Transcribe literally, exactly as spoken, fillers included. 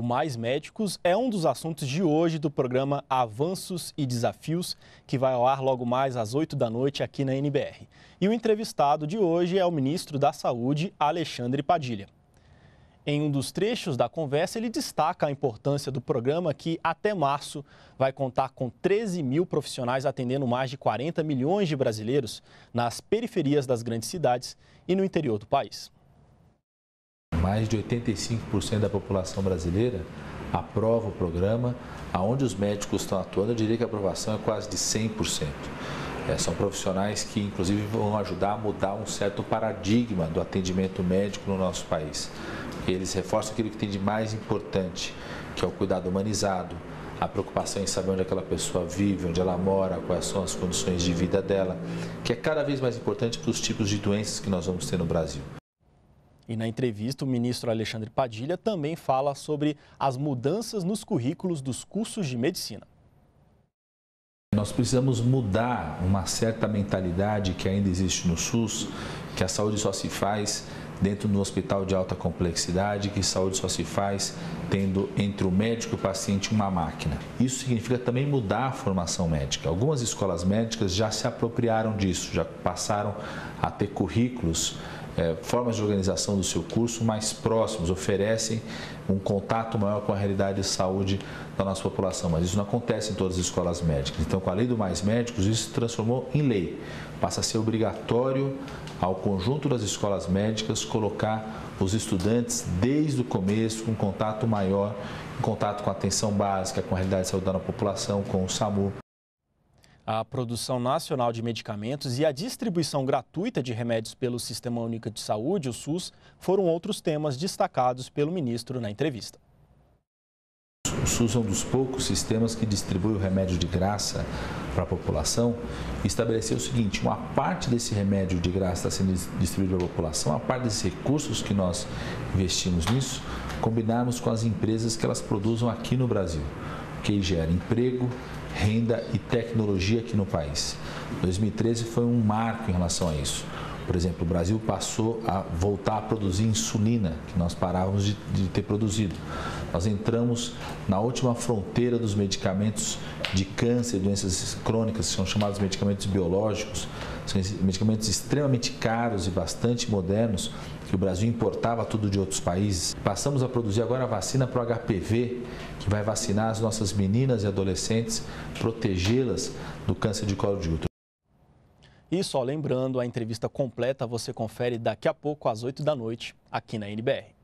Mais Médicos é um dos assuntos de hoje do programa Avanços e Desafios, que vai ao ar logo mais às oito da noite aqui na N B R. E o entrevistado de hoje é o ministro da Saúde, Alexandre Padilha. Em um dos trechos da conversa, ele destaca a importância do programa que, até março, vai contar com treze mil profissionais atendendo mais de quarenta milhões de brasileiros nas periferias das grandes cidades e no interior do país. Mais de oitenta e cinco por cento da população brasileira aprova o programa, aonde os médicos estão atuando, eu diria que a aprovação é quase de cem por cento. É, são profissionais que, inclusive, vão ajudar a mudar um certo paradigma do atendimento médico no nosso país. Eles reforçam aquilo que tem de mais importante, que é o cuidado humanizado, a preocupação em saber onde aquela pessoa vive, onde ela mora, quais são as condições de vida dela, que é cada vez mais importante para os tipos de doenças que nós vamos ter no Brasil. E na entrevista, o ministro Alexandre Padilha também fala sobre as mudanças nos currículos dos cursos de medicina. Nós precisamos mudar uma certa mentalidade que ainda existe no SUS, que a saúde só se faz dentro do hospital de alta complexidade, que saúde só se faz tendo entre o médico e o paciente uma máquina. Isso significa também mudar a formação médica. Algumas escolas médicas já se apropriaram disso, já passaram a ter currículos, É, formas de organização do seu curso mais próximos, oferecem um contato maior com a realidade de saúde da nossa população, mas isso não acontece em todas as escolas médicas. Então, com a lei do Mais Médicos, isso se transformou em lei. Passa a ser obrigatório ao conjunto das escolas médicas colocar os estudantes desde o começo com contato maior, em contato com a atenção básica, com a realidade de saúde da população, com o SAMU. A produção nacional de medicamentos e a distribuição gratuita de remédios pelo Sistema Único de Saúde, o SUS, foram outros temas destacados pelo ministro na entrevista. O SUS é um dos poucos sistemas que distribui o remédio de graça para a população e estabeleceu o seguinte: uma parte desse remédio de graça está sendo distribuído para a população, a parte desses recursos que nós investimos nisso, combinarmos com as empresas que elas produzam aqui no Brasil, que gera emprego, renda e tecnologia aqui no país. dois mil e treze foi um marco em relação a isso. Por exemplo, o Brasil passou a voltar a produzir insulina, que nós parávamos de, de ter produzido. Nós entramos na última fronteira dos medicamentos de câncer e doenças crônicas, que são chamados medicamentos biológicos. São medicamentos extremamente caros e bastante modernos, que o Brasil importava tudo de outros países. Passamos a produzir agora a vacina para o H P V, que vai vacinar as nossas meninas e adolescentes, protegê-las do câncer de colo de útero. E só lembrando, a entrevista completa você confere daqui a pouco às oito da noite, aqui na N B R.